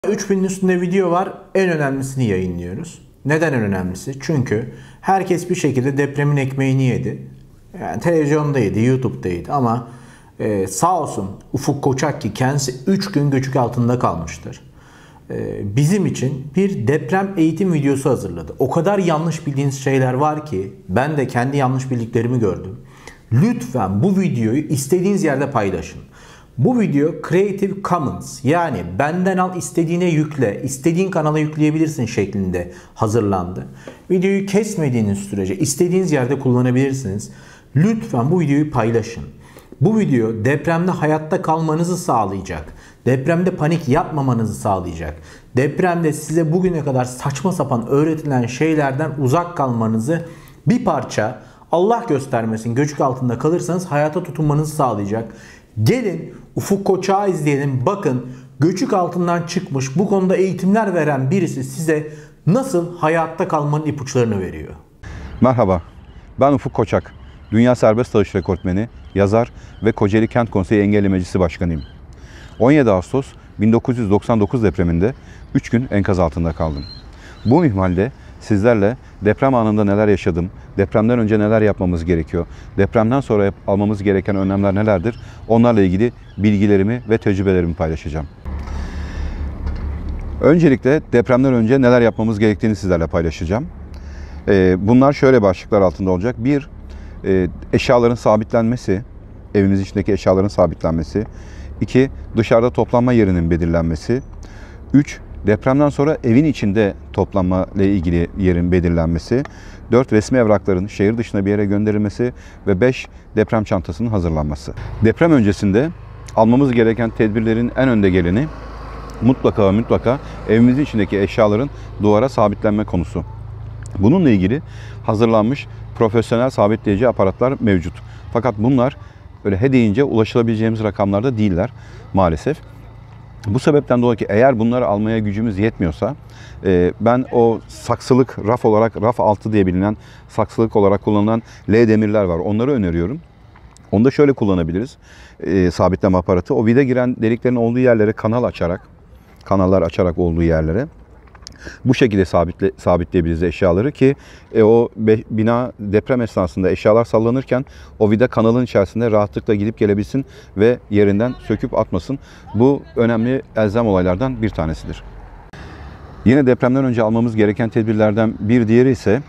3000'in üstünde video var. En önemlisini yayınlıyoruz. Neden en önemlisi? Çünkü herkes bir şekilde depremin ekmeğini yedi. Yani televizyonda yedi, YouTube'da yedi ama sağ olsun Ufuk Koçak ki kendisi 3 gün göçük altında kalmıştır. Bizim için bir deprem eğitim videosu hazırladı. O kadar yanlış bildiğiniz şeyler var ki ben de kendi yanlış bildiklerimi gördüm. Lütfen bu videoyu istediğiniz yerde paylaşın. Bu video Creative Commons yani benden al istediğine yükle, istediğin kanala yükleyebilirsin şeklinde hazırlandı. Videoyu kesmediğiniz sürece istediğiniz yerde kullanabilirsiniz. Lütfen bu videoyu paylaşın. Bu video depremde hayatta kalmanızı sağlayacak. Depremde panik yapmamanızı sağlayacak. Depremde size bugüne kadar saçma sapan öğretilen şeylerden uzak kalmanızı bir parça Allah göstermesin göçük altında kalırsanız hayata tutunmanızı sağlayacak. Gelin Ufuk Koçak'ı izleyelim. Bakın göçük altından çıkmış bu konuda eğitimler veren birisi size nasıl hayatta kalmanın ipuçlarını veriyor. Merhaba, ben Ufuk Koçak. Dünya Serbest Dalış Rekortmeni, yazar ve Kocaeli Kent Konseyi Engelli Meclisi Başkanıyım. 17 Ağustos 1999 depreminde 3 gün enkaz altında kaldım. Bu minvalde sizlerle deprem anında neler yaşadım, depremden önce neler yapmamız gerekiyor, depremden sonra almamız gereken önlemler nelerdir, onlarla ilgili bilgilerimi ve tecrübelerimi paylaşacağım. Öncelikle depremden önce neler yapmamız gerektiğini sizlerle paylaşacağım. Bunlar şöyle başlıklar altında olacak. 1. Eşyaların sabitlenmesi, evimiz içindeki eşyaların sabitlenmesi. 2. Dışarıda toplanma yerinin belirlenmesi. 3. Depremden sonra evin içinde toplanma ile ilgili yerin belirlenmesi. 4. Resmi evrakların şehir dışına bir yere gönderilmesi. Ve 5. Deprem çantasının hazırlanması. Deprem öncesinde almamız gereken tedbirlerin en önde geleni mutlaka ve mutlaka evimizin içindeki eşyaların duvara sabitlenme konusu. Bununla ilgili hazırlanmış profesyonel sabitleyici aparatlar mevcut. Fakat bunlar öyle he deyince ulaşılabileceğimiz rakamlarda değiller maalesef. Bu sebepten dolayı ki eğer bunları almaya gücümüz yetmiyorsa ben o saksılık raf olarak raf altı diye bilinen saksılık olarak kullanılan L demirler var. Onları öneriyorum. Onu da şöyle kullanabiliriz. Sabitleme aparatı. O vida giren deliklerin olduğu yerlere kanallar açarak olduğu yerlere bu şekilde sabitleyebiliriz eşyaları ki bina deprem esnasında eşyalar sallanırken o vida kanalın içerisinde rahatlıkla gidip gelebilsin ve yerinden söküp atmasın. Bu önemli elzem olaylardan bir tanesidir. Yine depremden önce almamız gereken tedbirlerden bir diğeri ise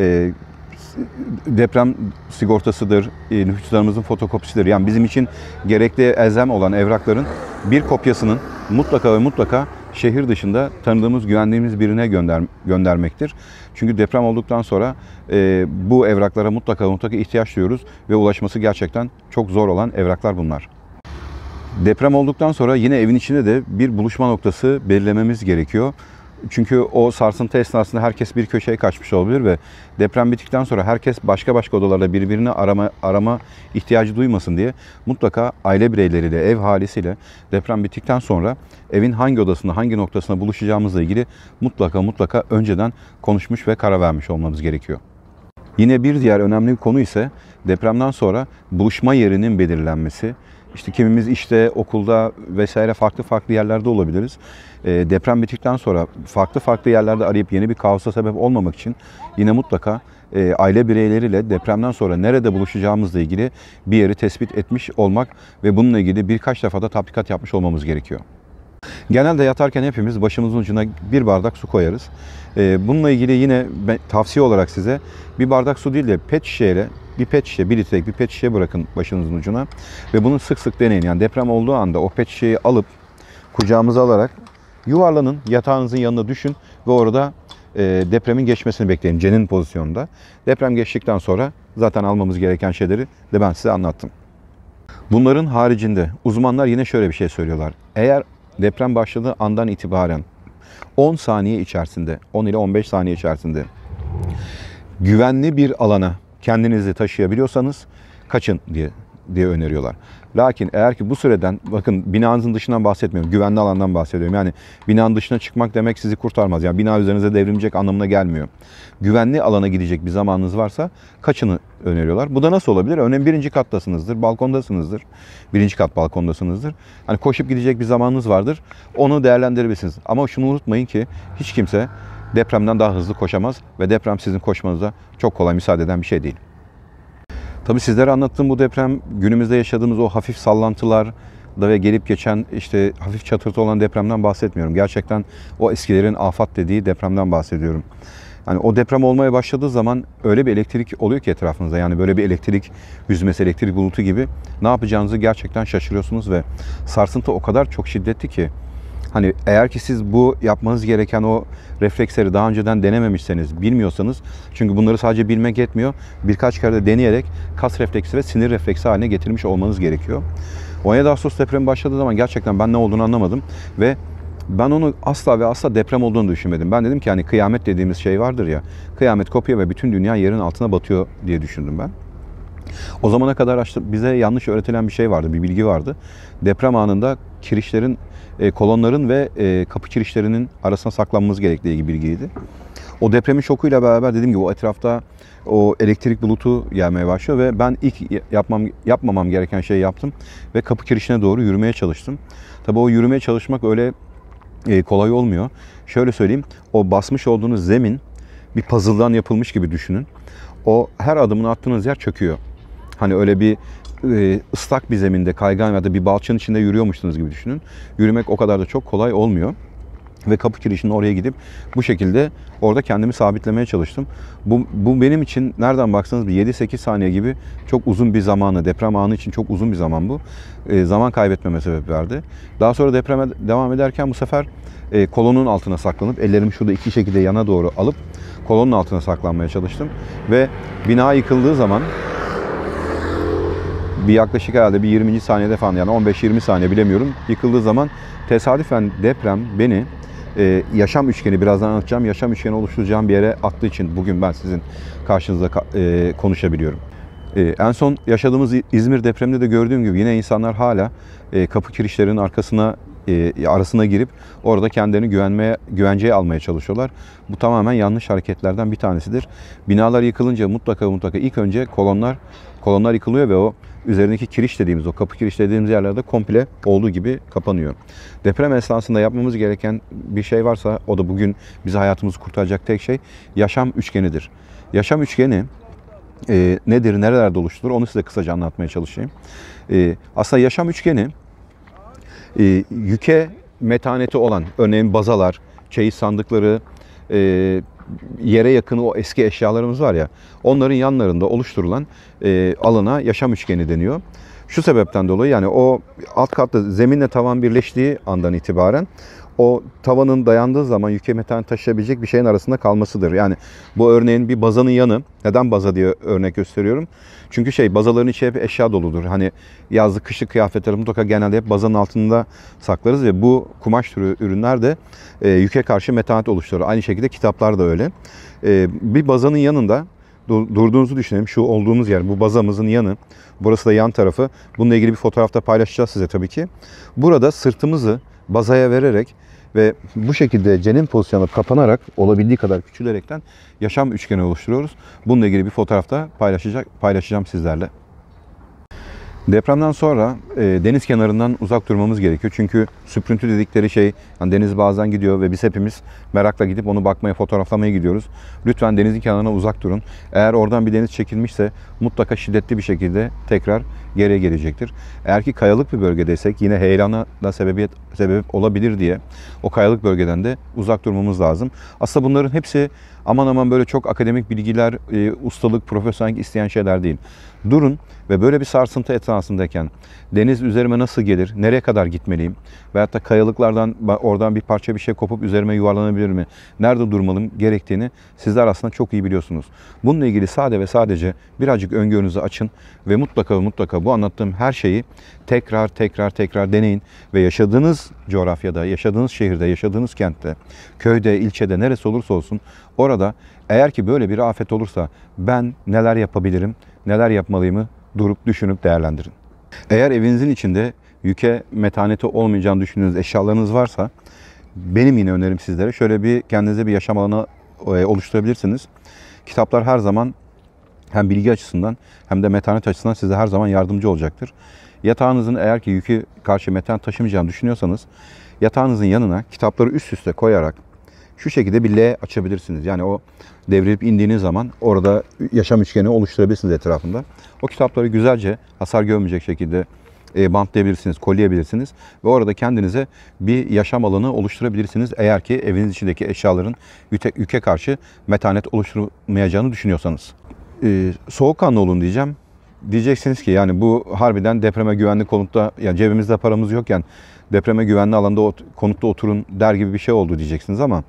deprem sigortasıdır, nüfuslarımızın fotokopisidir. Yani bizim için gerekli elzem olan evrakların bir kopyasının mutlaka ve mutlaka şehir dışında tanıdığımız, güvendiğimiz birine göndermektir. Çünkü deprem olduktan sonra bu evraklara mutlaka ihtiyaç duyuyoruz ve ulaşması gerçekten çok zor olan evraklar bunlar. Deprem olduktan sonra yine evin içinde de bir buluşma noktası belirlememiz gerekiyor. Çünkü o sarsıntı esnasında herkes bir köşeye kaçmış olabilir ve deprem bittikten sonra herkes başka odalarda birbirini arama ihtiyacı duymasın diye mutlaka aile bireyleriyle, ev ahalisiyle deprem bittikten sonra evin hangi odasında, hangi noktasında buluşacağımızla ilgili mutlaka önceden konuşmuş ve karar vermiş olmamız gerekiyor. Yine bir diğer önemli bir konu ise depremden sonra buluşma yerinin belirlenmesi. İşte kimimiz işte, okulda vesaire farklı yerlerde olabiliriz. Deprem bittikten sonra farklı yerlerde arayıp yeni bir kaosa sebep olmamak için yine mutlaka aile bireyleriyle depremden sonra nerede buluşacağımızla ilgili bir yeri tespit etmiş olmak ve bununla ilgili birkaç defa da tatbikat yapmış olmamız gerekiyor. Genelde yatarken hepimiz başımızın ucuna bir bardak su koyarız. Bununla ilgili yine tavsiye olarak size bir bardak su değil de pet şişeyle bir litrelik bir pet şişe bırakın başınızın ucuna ve bunu sık deneyin. Yani deprem olduğu anda o pet şişeyi alıp kucağımıza alarak yuvarlanın, yatağınızın yanına düşün ve orada depremin geçmesini bekleyin cenin pozisyonunda. Deprem geçtikten sonra zaten almamız gereken şeyleri de ben size anlattım. Bunların haricinde uzmanlar yine şöyle bir şey söylüyorlar. Eğer deprem başladığı andan itibaren 10 saniye içerisinde, 10 ile 15 saniye içerisinde güvenli bir alana kendinizi taşıyabiliyorsanız kaçın diye diye öneriyorlar. Lakin eğer ki bu süreden, bakın binanızın dışından bahsetmiyorum, güvenli alandan bahsediyorum. Yani binanın dışına çıkmak demek sizi kurtarmaz. Yani bina üzerinize devrilecek anlamına gelmiyor. Güvenli alana gidecek bir zamanınız varsa kaçını öneriyorlar. Bu da nasıl olabilir? Örneğin birinci kattasınızdır, balkondasınızdır. Birinci kat balkondasınızdır. Hani koşup gidecek bir zamanınız vardır. Onu değerlendirebilirsiniz. Ama şunu unutmayın ki hiç kimse depremden daha hızlı koşamaz ve deprem sizin koşmanıza çok kolay müsaade eden bir şey değil. Tabii sizlere anlattığım bu deprem, günümüzde yaşadığımız o hafif sallantılar da ve gelip geçen işte hafif çatırtı olan depremden bahsetmiyorum. Gerçekten o eskilerin afat dediği depremden bahsediyorum. Yani o deprem olmaya başladığı zaman öyle bir elektrik oluyor ki etrafınızda. Yani böyle bir elektrik hüzmesi, elektrik bulutu gibi ne yapacağınızı gerçekten şaşırıyorsunuz ve sarsıntı o kadar çok şiddetli ki hani eğer ki siz bu yapmanız gereken o refleksleri daha önceden denememişseniz, bilmiyorsanız, çünkü bunları sadece bilmek yetmiyor. Birkaç kere de deneyerek kas refleksi ve sinir refleksi haline getirmiş olmanız gerekiyor. 17 Ağustos depremi başladığı zaman gerçekten ben ne olduğunu anlamadım ve ben onu asla ve asla deprem olduğunu düşünmedim. Ben dedim ki hani kıyamet dediğimiz şey vardır ya, kıyamet kopuyor ve bütün dünya yerin altına batıyor diye düşündüm ben. O zamana kadar bize yanlış öğretilen bir şey vardı, bir bilgi vardı. Deprem anında kirişlerin, kolonların ve kapı kirişlerinin arasına saklanmamız gerektiği gibi bilgiydi. O depremin şokuyla beraber dediğim gibi o etrafta o elektrik bulutu gelmeye başlıyor ve ben ilk yapmamam gereken şeyi yaptım ve kapı kirişine doğru yürümeye çalıştım. Tabii o yürümeye çalışmak öyle kolay olmuyor. Şöyle söyleyeyim, o basmış olduğunuz zemin bir puzzle'dan yapılmış gibi düşünün. O her adımını attığınız yer çöküyor. Hani öyle bir ıslak bir zeminde, kaygan ya da bir balçanın içinde yürüyormuşsunuz gibi düşünün. Yürümek o kadar da çok kolay olmuyor. Ve kapı kirişinin oraya gidip bu şekilde orada kendimi sabitlemeye çalıştım. Bu benim için nereden baksanız bir 7-8 saniye gibi çok uzun bir zamanı, deprem anı için çok uzun bir zaman bu. Zaman kaybetmeme sebep verdi. Daha sonra depreme devam ederken bu sefer kolonun altına saklanıp ellerimi şurada iki şekilde yana doğru alıp kolonun altına saklanmaya çalıştım. Ve bina yıkıldığı zaman bir yaklaşık herhalde bir 20. saniyede falan, yani 15-20 saniye bilemiyorum, yıkıldığı zaman tesadüfen deprem beni yaşam üçgeni, birazdan anlatacağım, yaşam üçgeni oluşturacağım bir yere attığı için bugün ben sizin karşınızda konuşabiliyorum. En son yaşadığımız İzmir depreminde de gördüğüm gibi yine insanlar hala kapı kirişlerinin arasına girip orada kendilerini güvenceye almaya çalışıyorlar. Bu tamamen yanlış hareketlerden bir tanesidir. Binalar yıkılınca mutlaka ilk önce kolonlar yıkılıyor ve o üzerindeki kiriş dediğimiz, o kapı kiriş dediğimiz yerlerde komple olduğu gibi kapanıyor. Deprem esnasında yapmamız gereken bir şey varsa, o da bugün bizi, hayatımızı kurtaracak tek şey yaşam üçgenidir. Yaşam üçgeni nedir, nerelerde oluşturulur onu size kısaca anlatmaya çalışayım. Aslında yaşam üçgeni yüke metaneti olan, örneğin bazalar, çeyiz sandıkları, yere yakın o eski eşyalarımız var ya, onların yanlarında oluşturulan alana yaşam üçgeni deniyor. Şu sebepten dolayı, yani o alt katta zeminle tavan birleştiği andan itibaren o tavanın dayandığı zaman yüke metaneti taşıyabilecek bir şeyin arasında kalmasıdır. Yani bu örneğin bir bazanın yanı. Neden baza diye örnek gösteriyorum? Çünkü bazaların içi hep eşya doludur. Hani yazlık kışlık kıyafetleri mutlaka genelde hep bazanın altında saklarız ve bu kumaş türü ürünler de yüke karşı metanet oluşturur. Aynı şekilde kitaplar da öyle. Bir bazanın yanında durduğunuzu düşünelim. Şu olduğumuz yer, bu bazamızın yanı. Burası da yan tarafı. Bununla ilgili bir fotoğrafta paylaşacağız size tabii ki. Burada sırtımızı bazaya vererek ve bu şekilde cenin pozisyonuna kapanarak, olabildiği kadar küçülerekten yaşam üçgeni oluşturuyoruz. Bununla ilgili bir fotoğrafta paylaşacağım sizlerle. Depremden sonra deniz kenarından uzak durmamız gerekiyor. Çünkü süprüntü dedikleri şey, yani deniz bazen gidiyor ve biz hepimiz merakla gidip onu bakmaya, fotoğraflamaya gidiyoruz. Lütfen denizin kenarına uzak durun. Eğer oradan bir deniz çekilmişse mutlaka şiddetli bir şekilde tekrar geriye gelecektir. Eğer ki kayalık bir bölgedeysek yine heyelana da sebep olabilir diye o kayalık bölgeden de uzak durmamız lazım. Aslında bunların hepsi aman böyle çok akademik bilgiler, ustalık, profesyonellik isteyen şeyler değil. Durun ve böyle bir sarsıntı esnasındayken deniz üzerime nasıl gelir, nereye kadar gitmeliyim veyahut da kayalıklardan oradan bir parça bir şey kopup üzerime yuvarlanabilir mi, nerede durmalım gerektiğini sizler aslında çok iyi biliyorsunuz. Bununla ilgili sadece birazcık öngörünüzü açın ve mutlaka bu anlattığım her şeyi tekrar deneyin ve yaşadığınız coğrafyada, yaşadığınız şehirde, yaşadığınız kentte, köyde, ilçede, neresi olursa olsun orada eğer ki böyle bir afet olursa ben neler yapabilirim, neler yapmalıyımı durup düşünüp değerlendirin. Eğer evinizin içinde yüke metaneti olmayacağını düşündüğünüz eşyalarınız varsa, benim yine önerim sizlere şöyle bir kendinize bir yaşam alanı oluşturabilirsiniz. Kitaplar her zaman hem bilgi açısından hem de metanet açısından size her zaman yardımcı olacaktır. Yatağınızın eğer ki yükü karşı metanet taşımayacağını düşünüyorsanız, yatağınızın yanına kitapları üst üste koyarak şu şekilde bir L açabilirsiniz. Yani o devrilip indiğiniz zaman orada yaşam üçgeni oluşturabilirsiniz etrafında. O kitapları güzelce hasar görmeyecek şekilde bantlayabilirsiniz, kolyeyebilirsiniz ve orada kendinize bir yaşam alanı oluşturabilirsiniz. Eğer ki eviniz içindeki eşyaların yüke karşı metanet oluşturmayacağını düşünüyorsanız. Soğukkanlı olun diyeceğim. Diyeceksiniz ki yani bu harbiden depreme güvenli konutta, yani cebimizde paramız yokken depreme güvenli alanda konutta oturun der gibi bir şey oldu diyeceksiniz ama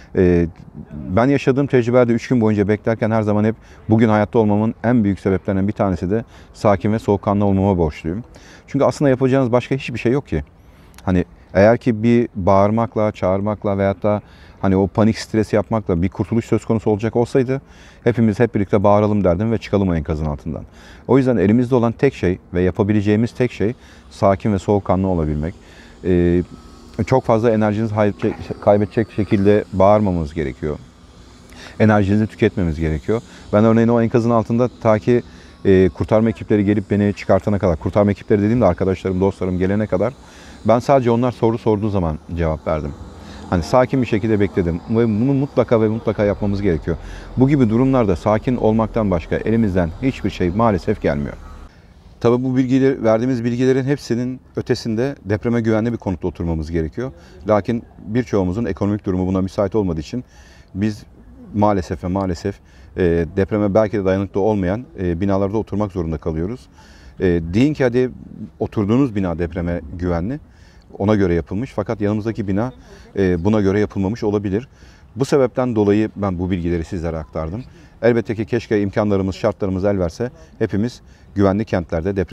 ben yaşadığım tecrübelerde 3 gün boyunca beklerken her zaman hep bugün hayatta olmamın en büyük sebeplerinden bir tanesi de sakin ve soğukkanlı olmama borçluyum. Çünkü aslında yapacağınız başka hiçbir şey yok ki. Hani eğer ki bir bağırmakla, çağırmakla veyahut da hani o panik stresi yapmakla bir kurtuluş söz konusu olacak olsaydı hepimiz hep birlikte bağıralım derdim ve çıkalım o enkazın altından. O yüzden elimizde olan tek şey ve yapabileceğimiz tek şey sakin ve soğukkanlı olabilmek. Çok fazla enerjinizi kaybedecek şekilde bağırmamamız gerekiyor. Enerjinizi tüketmemiz gerekiyor. Ben örneğin o enkazın altında ta ki kurtarma ekipleri gelip beni çıkartana kadar, kurtarma ekipleri dediğimde arkadaşlarım, dostlarım gelene kadar ben sadece onlar soru sorduğu zaman cevap verdim. Hani sakin bir şekilde bekledim ve bunu mutlaka ve mutlaka yapmamız gerekiyor. Bu gibi durumlarda sakin olmaktan başka elimizden hiçbir şey maalesef gelmiyor. Tabii bu verdiğimiz bilgilerin hepsinin ötesinde depreme güvenli bir konutta oturmamız gerekiyor. Lakin birçoğumuzun ekonomik durumu buna müsait olmadığı için biz maalesef depreme belki de dayanıklı olmayan binalarda oturmak zorunda kalıyoruz. Deyin ki hadi oturduğunuz bina depreme güvenli, ona göre yapılmış fakat yanımızdaki bina buna göre yapılmamış olabilir. Bu sebepten dolayı ben bu bilgileri sizlere aktardım. Elbette ki keşke imkanlarımız, şartlarımız el verse hepimiz güvenli kentlerde deprem